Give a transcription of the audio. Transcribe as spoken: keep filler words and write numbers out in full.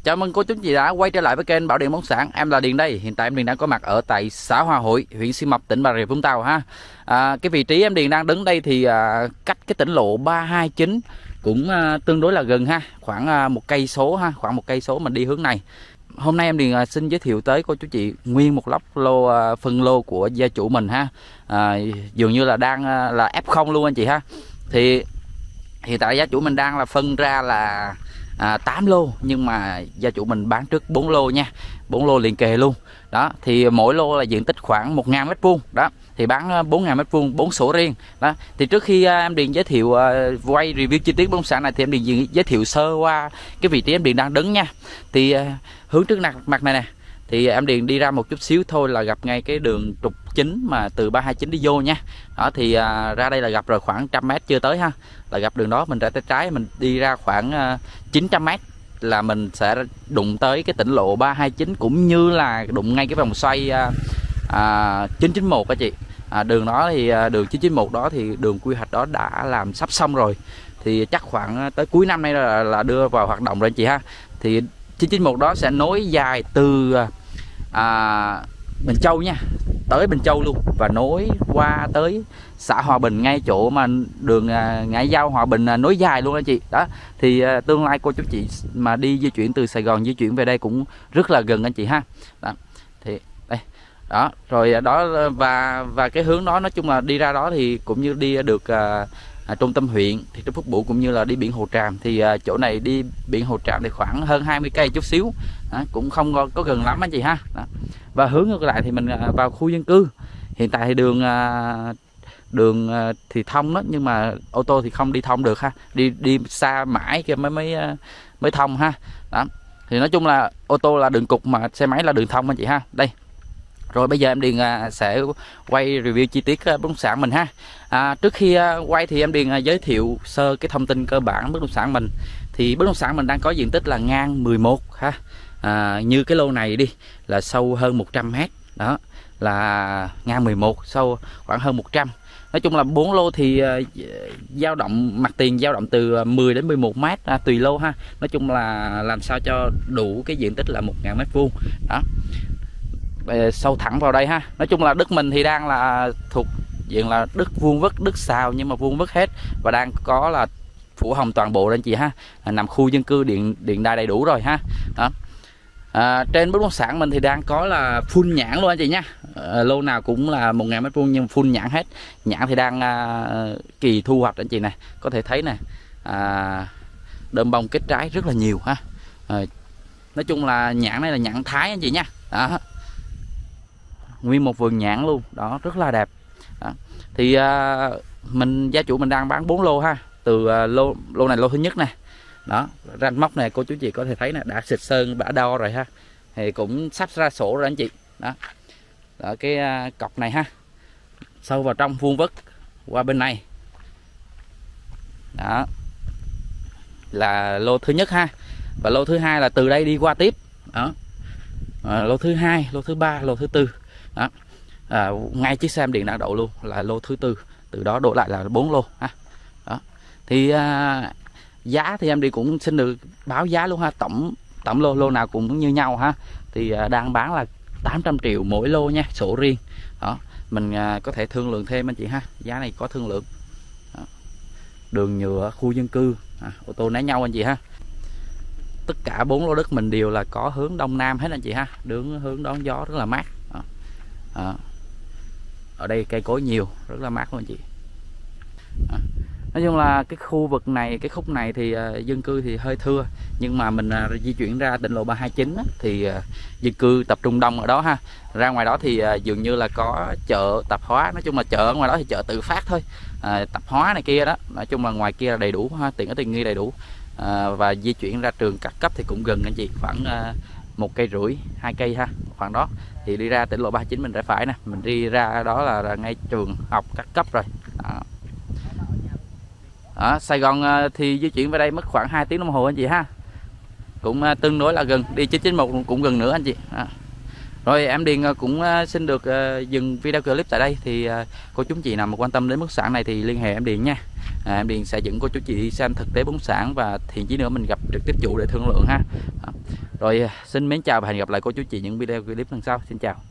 Chào mừng cô chú chị đã quay trở lại với kênh Bảo Điện Bất Động Sản. Em là Điền đây. Hiện tại em Điền đang có mặt ở tại xã Hòa Hội, huyện Xi Mập, tỉnh Bà Rịa Vũng Tàu ha. À, cái vị trí em Điền đang đứng đây thì à, cách cái tỉnh lộ ba hai chín cũng à, tương đối là gần ha, khoảng à, một cây số ha, khoảng một cây số mình đi hướng này. Hôm nay em Điền à, xin giới thiệu tới cô chú chị nguyên một lốc lô à, phân lô của gia chủ mình ha. À, dường như là đang à, là ép không luôn anh chị ha. Thì hiện tại gia chủ mình đang là phân ra là À, tám lô, nhưng mà gia chủ mình bán trước bốn lô nha, bốn lô liền kề luôn đó. Thì mỗi lô là diện tích khoảng một nghìn mét vuông đó, thì bán bốn nghìn mét vuông, bốn sổ riêng đó. Thì trước khi uh, em Điền giới thiệu uh, quay review chi tiết bất động sản này thì em Điền giới thiệu sơ qua cái vị trí em Điền đang đứng nha. Thì uh, hướng trước mặt mặt này nè, thì em Điền đi ra một chút xíu thôi là gặp ngay cái đường trục chính mà từ ba hai chín đi vô nha. Đó thì à, ra đây là gặp rồi, khoảng trăm mét chưa tới ha, là gặp đường đó. Mình ra tay trái mình đi ra khoảng à, chín trăm mét là mình sẽ đụng tới cái tỉnh lộ ba hai chín, cũng như là đụng ngay cái vòng xoay à, à, chín chín một các chị. À, đường đó thì à, đường chín chín một đó thì đường quy hoạch đó đã làm sắp xong rồi, thì chắc khoảng tới cuối năm nay là, là đưa vào hoạt động rồi anh chị ha. Thì chín chín một đó sẽ nối dài từ à, Bình Châu nha, tới Bình Châu luôn, và nối qua tới xã Hòa Bình, ngay chỗ mà đường à, ngã giao Hòa Bình à, nối dài luôn anh chị đó. Thì à, tương lai cô chú chị mà đi di chuyển từ Sài Gòn di chuyển về đây cũng rất là gần anh chị ha. Đó thì đây đó rồi đó, và và cái hướng đó nói chung là đi ra đó thì cũng như đi được à, à, trung tâm huyện thì Trấn Phúc Bủ, cũng như là đi biển Hồ Tràm. Thì à, chỗ này đi biển Hồ Tràm thì khoảng hơn hai mươi cây chút xíu đó, cũng không có, có gần lắm anh chị ha. Đó. Và hướng ngược lại thì mình à, vào khu dân cư. Hiện tại thì đường à, đường à, thì thông đó, nhưng mà ô tô thì không đi thông được ha, đi đi xa mãi kia mới mới mới thông ha. Đó thì nói chung là ô tô là đường cục, mà xe máy là đường thông anh chị ha. Đây rồi bây giờ em Điền à, sẽ quay review chi tiết bất động sản mình ha. À, trước khi à, quay thì em Điền à, giới thiệu sơ cái thông tin cơ bản bất động sản mình. Thì bất động sản mình đang có diện tích là ngang mười một ha. À, như cái lô này đi là sâu hơn một trăm mét đó, là ngang mười một, sâu khoảng hơn một trăm. Nói chung là bốn lô thì dao uh, động mặt tiền dao động từ mười đến mười một mét à, tùy lô ha. Nói chung là làm sao cho đủ cái diện tích là một nghìn mét vuông đó. Sâu thẳng vào đây ha. Nói chung là đất mình thì đang là thuộc diện là đất vuông vức, đất xào nhưng mà vuông vức hết, và đang có là phủ hồng toàn bộ anh chị ha. À, nằm khu dân cư, điện điện đài đầy đủ rồi ha. Đó. À, trên bất động sản mình thì đang có là full nhãn luôn anh chị nha. À, lô nào cũng là một nghìn mét vuông nhưng full nhãn hết. Nhãn thì đang à, kỳ thu hoạch anh chị này, có thể thấy nè. À, đơm bông kết trái rất là nhiều ha. À, nói chung là nhãn này là nhãn Thái anh chị nha. Đó. Nguyên một vườn nhãn luôn đó, rất là đẹp. Đó. Thì à, mình gia chủ mình đang bán bốn lô ha. Từ à, lô lô này lô thứ nhất nè. Đó, ranh móc này cô chú chị có thể thấy nè, đã xịt sơn, đã đo rồi ha, thì cũng sắp ra sổ rồi anh chị. Đó, đó cái uh, cọc này ha, sâu vào trong vuông vức qua bên này. Đó là lô thứ nhất ha, và lô thứ hai là từ đây đi qua tiếp. Đó, à, lô thứ hai, lô thứ ba, lô thứ tư. Đó, à, ngay chiếc xe em Điền đang đậu luôn là lô thứ tư, từ đó đổ lại là bốn lô ha. Đó thì uh, giá thì em đi cũng xin được báo giá luôn ha. Tổng tổng lô lô nào cũng như nhau ha. Thì à, đang bán là tám trăm triệu mỗi lô nha, sổ riêng. Đó, mình à, có thể thương lượng thêm anh chị ha. Giá này có thương lượng. Đó. Đường nhựa, khu dân cư, à, ô tô né nhau anh chị ha. Tất cả bốn lô đất mình đều là có hướng đông nam hết anh chị ha. Đường hướng đón gió rất là mát. Đó. Đó. Ở đây cây cối nhiều, rất là mát luôn anh chị. Đó. Nói chung là cái khu vực này, cái khúc này thì uh, dân cư thì hơi thưa, nhưng mà mình uh, di chuyển ra tỉnh lộ ba hai chín á, thì uh, dân cư tập trung đông ở đó ha. Ra ngoài đó thì uh, dường như là có chợ tạp hóa. Nói chung là chợ ở ngoài đó thì chợ tự phát thôi, uh, tạp hóa này kia đó. Nói chung là ngoài kia là đầy đủ ha, tiện ở tiện nghi đầy đủ. Uh, và di chuyển ra trường các cấp thì cũng gần anh chị, khoảng uh, một cây rưỡi, hai cây ha, khoảng đó. Thì đi ra tỉnh lộ ba hai chín mình rẽ phải nè, mình đi ra đó là, là ngay trường học các cấp rồi. Đó. Ở Sài Gòn thì di chuyển về đây mất khoảng hai tiếng đồng hồ anh chị ha, cũng tương đối là gần. Đi chín chín một cũng gần nữa anh chị. Đó. Rồi em Điền cũng xin được dừng video clip tại đây. Thì cô chú chị nào mà quan tâm đến bất động sản này thì liên hệ em Điền nha. À, em Điền sẽ dẫn cô chú chị đi xem thực tế bất động sản, và thiện chí nữa mình gặp trực tiếp chủ để thương lượng ha. Đó. Rồi xin mến chào và hẹn gặp lại cô chú chị những video clip lần sau. Xin chào.